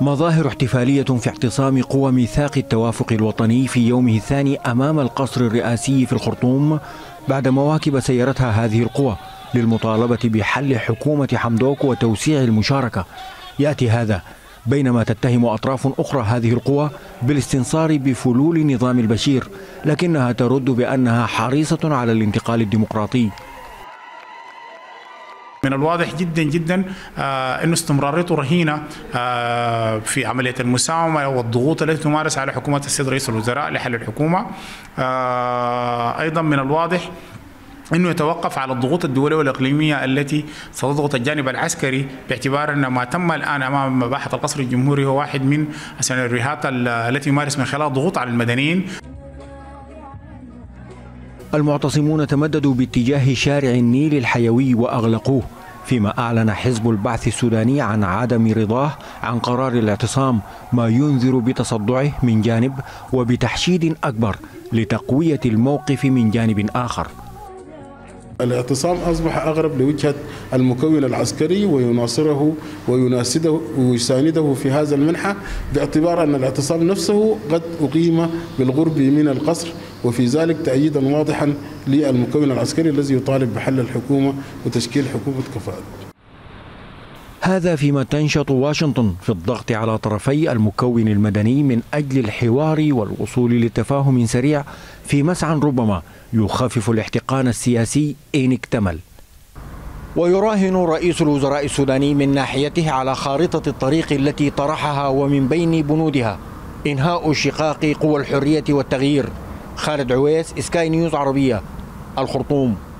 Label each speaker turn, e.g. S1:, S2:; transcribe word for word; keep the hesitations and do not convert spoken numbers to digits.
S1: مظاهر احتفالية في اعتصام قوى ميثاق التوافق الوطني في يومه الثاني أمام القصر الرئاسي في الخرطوم بعد مواكب سيرتها هذه القوى للمطالبة بحل حكومة حمدوك وتوسيع المشاركة. يأتي هذا بينما تتهم أطراف أخرى هذه القوى بالاستنصار بفلول نظام البشير، لكنها ترد بأنها حريصة على الانتقال الديمقراطي.
S2: من الواضح جدا جدا آه انه استمراريته رهينه آه في عمليه المساومه والضغوط التي تمارس على حكومه السيد رئيس الوزراء لحل الحكومه. آه ايضا من الواضح انه يتوقف على الضغوط الدوليه والاقليميه التي ستضغط الجانب العسكري، باعتبار ان ما تم الان امام مباحث القصر الجمهوري هو واحد من السيناريوهات التي يمارس من خلالها ضغوط على المدنيين.
S1: المعتصمون تمددوا باتجاه شارع النيل الحيوي وأغلقوه، فيما أعلن حزب البعث السوداني عن عدم رضاه عن قرار الاعتصام، ما ينذر بتصدعه من جانب وبتحشيد أكبر لتقوية الموقف من جانب آخر.
S3: الاعتصام أصبح أقرب لوجهة المكون العسكري ويناصره ويناسده ويسانده في هذا المنحى، باعتبار أن الاعتصام نفسه قد أقيم بالغرب من القصر، وفي ذلك تأييدا واضحا للمكون العسكري الذي يطالب بحل الحكومة وتشكيل حكومة كفاءة.
S1: هذا فيما تنشط واشنطن في الضغط على طرفي المكون المدني من أجل الحوار والوصول لتفاهم سريع في مسعى ربما يخفف الاحتقان السياسي إن اكتمل. ويراهن رئيس الوزراء السوداني من ناحيته على خارطة الطريق التي طرحها، ومن بين بنودها إنهاء شقاق قوى الحرية والتغيير. خالد عويس، سكاي نيوز عربية، الخرطوم.